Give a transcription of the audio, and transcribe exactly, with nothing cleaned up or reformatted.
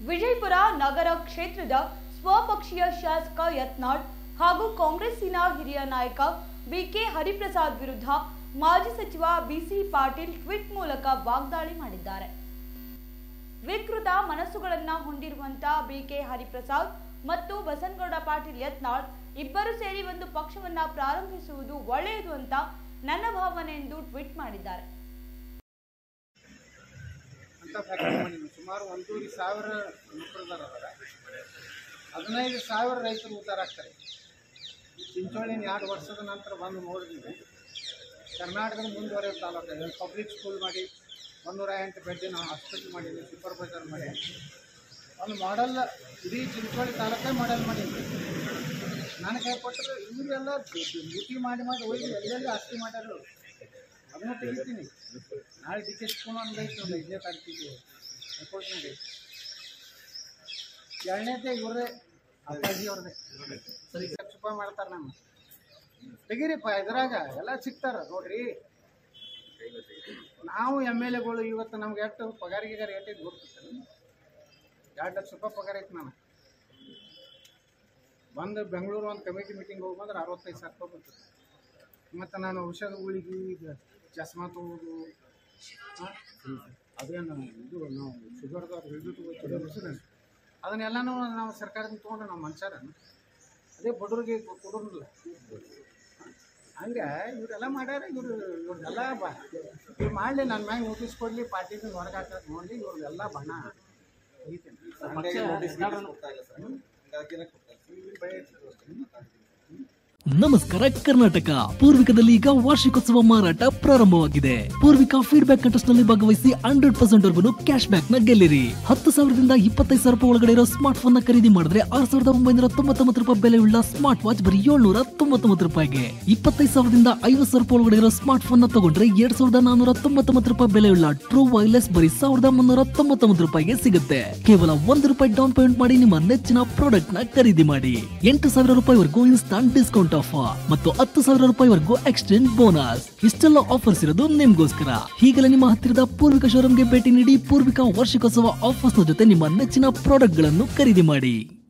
ವಿಜಯಪುರ ನಗರ ಕ್ಷೇತ್ರದ ಸ್ವಪಕ್ಷೀಯ ಶಾಸಕ ಯತ್ನಾಳ್ ಹಾಗೂ ಕಾಂಗ್ರೆಸ್ಸಿನ ಹಿರಿಯ ನಾಯಕ ಬಿಕೆ ಹರಿಪ್ರಸಾದ್ ವಿರುದ್ಧ ಮಾಜಿ ಸಚಿವ ಬಿಸಿ ಪಾಟೀಲ್ ಟ್ವೀಟ್ ಮೂಲಕ ವಾಗ್ದಾಳಿ ಮಾಡಿದ್ದಾರೆ. ವಿಕೃತ ಮನಸ್ಸುಗಳನ್ನ ಹೊಂದಿರುವಂತಹ ಬಿಕೆ ಹರಿಪ್ರಸಾದ್ ಮತ್ತು ಬಸನಗೌಡ ಪಾಟೀಲ್ ಯತ್ನಾಳ್ ಇಬ್ಬರು ಸೇರಿ ಒಂದು ಪಕ್ಷವನ್ನ ಪ್ರಾರಂಭಿಸುವುದು ಒಳ್ಳೆಯದು ಅಂತ ನನ್ನ ಭಾವನೆ ಎಂದು ಟ್ವೀಟ್ ಮಾಡಿದ್ದಾರೆ. ಸುಮಾರು ಒಂದೂವರೆ ಸಾವಿರ ನೌಕರದಾರ ಹದಿನೈದು ಸಾವಿರ ರೈತರು ಉದ್ದಾರ ಆಗ್ತಾರೆ. ಚಿಂಚೋಳಿನ ಎರಡು ವರ್ಷದ ನಂತರ ಬಂದು ನೋಡಿದ್ವಿ, ಕರ್ನಾಟಕದ ಮುಂದುವರೆದ ತಾಲೂಕು ಪಬ್ಲಿಕ್ ಸ್ಕೂಲ್ ಮಾಡಿ ಒಂದೂರ ಎಂಟು ಬೆಡ್ಡಿನ ಹಾಸ್ಪಿಟಲ್ ಮಾಡಿದ್ವಿ, ಸೂಪರ್ವೈಸರ್ ಮಾಡಿ ಒಂದು ಮಾಡೆಲ್ ಇಡೀ ಚಿಂಚೋಳಿ ತಾಲೂಕೇ ಮಾಡೆಲ್ ಮಾಡಿದ್ವಿ. ನಾನು ಕೈ ಕೊಟ್ಟರೆ ಇವರೆಲ್ಲ ಡ್ಯೂಟಿ ಮಾಡಿ ಮಾಡಿ ಹೋಗಿ ಎಲ್ಲೆಲ್ಲಿ ಆಸ್ತಿ ಮಾಡ್ಯಾರು ಅದನ್ನು ತೆಗಿತೀನಿ. ನಾಳೆ ಡಿ ಕೆ ಶಿವಕುಮಾರ್ ಐತಿ ಒಂದು ಐದನೇ ತಾರೀಕಿಗೆ ಹೈಕೋರ್ಟ್ನಾಗೆ. ಎರಡನೇದೇ ಇವರೇ ಅಪ್ಪಾಜಿ ಅವ್ರದೇ ಸರಿ ಚುಪ್ಪ ಮಾಡ್ತಾರೆ. ನಮ್ಮ ತೆಗೀರಿಪ್ಪ ಇದ್ರಾಗ ಎಲ್ಲ ಸಿಗ್ತಾರ ನೋಡ್ರಿ. ನಾವು ಎಮ್ ಎಲ್ ಎಗಳು ಇವತ್ತು ನಮ್ಗೆ ಎಷ್ಟು ಪಗಾರಿಗೆ ರೇಟಿಗೆ ಗೊತ್ತಿರ್ತಾರೆ. ಎರಡು ಲಕ್ಷ ರೂಪಾಯಿ ಪಗಾರ ಐತೆ. ನಾನು ಬಂದು ಬೆಂಗಳೂರು ಒಂದು ಕಮಿಟಿ ಮೀಟಿಂಗ್ ಹೋಗಿ ಬಂದ್ರೆ ಅರವತ್ತೈದು ಸಾವಿರ ರೂಪಾಯಿ ಬರ್ತದೆ. ಮತ್ತು ನಾನು ಔಷಧ ಗುಳಿಗೆ ಚಸ್ಮಾ ತೊಗೊಳೋದು ಅದೇನು ಇದು ನಾವು ಶುಗರ್ದವ್ರು ಹಿಡಿದು ಅದನ್ನೆಲ್ಲನೂ ನಾವು ಸರ್ಕಾರದಿಂದ ತೊಗೊಂಡು ನಾವು ಮನುಷ್ಯರ ಅದೇ ಬಡವ್ರಿಗೆ ಕೊಡೋದಿಲ್ಲ. ಹಂಗೆ ಇವರೆಲ್ಲ ಮಾಡ್ಯಾರ. ಇವರು ಇವ್ರದ್ದೆಲ್ಲ ಬ ಇವ್ರು ಮಾಡಲಿ, ನನ್ನ ಮ್ಯಾಗ ನೋಟಿಸ್ ಕೊಡಲಿ, ಪಾರ್ಟಿಯಿಂದ ಹೊರಗೆ ಹಾಕೋದು ನೋಡಲಿ, ಇವ್ರದ್ದೆಲ್ಲ ಬಣ ನಮಸ್ಕಾರ ಕರ್ನಾಟಕ. ಪೂರ್ವಿಕದಲ್ಲಿ ಈಗ ವಾರ್ಷಿಕೋತ್ಸವ ಮಾರಾಟ ಪ್ರಾರಂಭವಾಗಿದೆ. ಪೂರ್ವಿಕಾ ಫೀಡ್ಬ್ಯಾಕ್ ಕಂಟೆಸ್ಟ್ ನಲ್ಲಿ ಭಾಗವಹಿಸಿ ಹಂಡ್ರೆಡ್ ಪರ್ಸೆಂಟ್ ವರೆಗೂ ಕ್ಯಾಶ್ ಬ್ಯಾಕ್ ನ ಗೆಲ್ಲಿರಿ. ಹತ್ತು ಸಾವಿರದಿಂದ ಇಪ್ಪತ್ತೈದು ಸಾವಿರ ರೂಪಾಯಿ ಒಳಗಡೆ ಇರೋ ಸ್ಮಾರ್ಟ್ ಫೋನ್ ನ ಖರೀದಿ ಮಾಡಿದ್ರೆ ಆರ್ ಸಾವಿರದ ಒಂಬೈನೂರ ತೊಂಬತ್ತೊಂಬತ್ತು ರೂಪಾಯಿ ಬೆಲೆಯುಳ್ಳ ಸ್ಮಾರ್ಟ್ ವಾಚ್ ಬರೀ ಏಳ್ನೂರ ತೊಂಬತ್ತೊಂಬತ್ತು ರೂಪಾಯಿಗೆ. ಇಪ್ಪತ್ತೈದು ಸಾವಿರದಿಂದ ಐವತ್ತು ಸಾವಿರ ರೂಪಾಯಿ ಒಳಗಡೆ ಇರೋ ಸ್ಮಾರ್ಟ್ ಫೋನ್ ನ ತಗೊಂಡ್ರೆ ಎರಡ್ ಸಾವಿರದ ನಾನೂರ ತೊಂಬತ್ತೊಂಬತ್ತು ರೂಪಾಯಿ ಬೆಲೆಯುಳ್ಳ ಟ್ರೂ ವೈರ್ಲೆಸ್ ಬರೀ ಸಾವಿರದ ಮುನ್ನೂರ ತೊಂಬತ್ತೊಂಬತ್ತು ರೂಪಾಯಿಗೆ ಸಿಗುತ್ತೆ. ಕೇವಲ ಒಂದು ರೂಪಾಯಿ ಡೌನ್ ಪೇಮೆಂಟ್ ಮಾಡಿ ನಿಮ್ಮ ನೆಚ್ಚಿನ ಪ್ರಾಡಕ್ಟ್ ನ ಖರೀದಿ ಮಾಡಿ. ಎಂಟು ಸಾವಿರ ರೂಪಾಯಿವರೆಗೂ ಇನ್ಸ್ಟಾಂಟ್ ಡಿಸ್ಕೌಂಟ್ ಆಫರ್ ಮತ್ತು ಹತ್ತು ಸಾವಿರ ರೂಪಾಯಿವರೆಗೂ ಎಕ್ಸ್ಚೇಂಜ್ ಬೋನಸ್. ಇಷ್ಟೆಲ್ಲ ಆಫರ್ಸ್ ಇರೋದು ನಿಮ್ಗೋಸ್ಕರ. ಈಗಲೇ ನಿಮ್ಮ ಹತ್ತಿರದ ಪೂರ್ವಿಕಾ ಶೋರೂಮ್ಗೆ ಭೇಟಿ ನೀಡಿ ಪೂರ್ವಿಕಾ ವಾರ್ಷಿಕೋತ್ಸವ ಆಫರ್ಸ್ ನ ಜೊತೆ ನಿಮ್ಮ ನೆಚ್ಚಿನ ಪ್ರಾಡಕ್ಟ್ ಗಳನ್ನು ಖರೀದಿ ಮಾಡಿ.